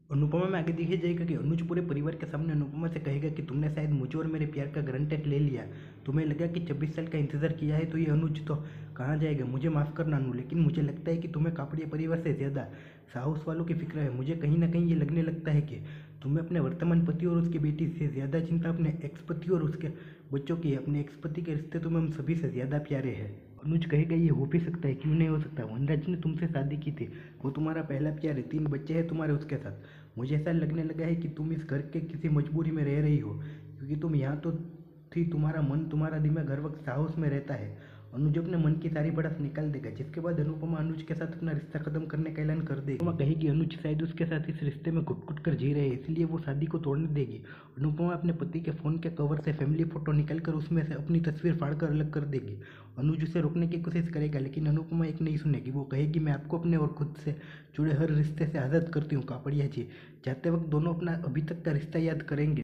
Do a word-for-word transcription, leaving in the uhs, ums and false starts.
अनुपमा में आगे दिखे जाएगा कि अनुज पूरे परिवार के सामने अनुपमा से कहेगा कि तुमने शायद मुझे और मेरे प्यार का ग्रांटेड ले लिया। तुम्हें लगा कि छब्बीस साल का इंतजार किया है तो ये अनुज तो कहाँ जाएगा। मुझे माफ़ करना अनु, लेकिन मुझे लगता है कि तुम्हें कापड़िया परिवार से ज़्यादा साहस वालों की फिक्र है। मुझे कहीं ना कहीं ये लगने लगता है कि तुम्हें अपने वर्तमान पति और उसकी बेटी से ज़्यादा चिंता अपने एक्स पति और उसके बच्चों की है। अपने एक्स पति के रिश्ते तुम्हें हम सभी से ज़्यादा प्यारे हैं। अनुज कहेगा ये हो भी सकता है, क्यों नहीं हो सकता। वनराज ने तुमसे शादी की थी, वो तुम्हारा पहला प्यार है, तीन बच्चे हैं तुम्हारे उसके साथ। मुझे ऐसा लगने लगा है कि तुम इस घर के किसी मजबूरी में रह रही हो, क्योंकि तुम यहाँ तो थी, तुम्हारा मन तुम्हारा दिमाग हर वक्त साहस में रहता है। अनुज अपने मन की सारी भड़ास निकाल देगा, जिसके बाद अनुपमा अनुज के साथ अपना रिश्ता खत्म करने का ऐलान कर देगी। अनुपमा कहेगी अनुज शायद उसके साथ इस रिश्ते में घुट घुट कर जी रहे हैं, इसलिए वो शादी को तोड़ने देगी। अनुपमा अपने पति के फ़ोन के कवर से फैमिली फोटो निकालकर उसमें से अपनी तस्वीर फाड़कर अलग कर देगी। अनुज उसे रोकने की कोशिश करेगा, लेकिन अनुपमा एक नहीं सुनेगी। वो कहेगी मैं आपको अपने और खुद से जुड़े हर रिश्ते से आज़ाद करती हूँ कापड़िया जी। जाते वक्त दोनों अपना अभी तक का रिश्ता याद करेंगे।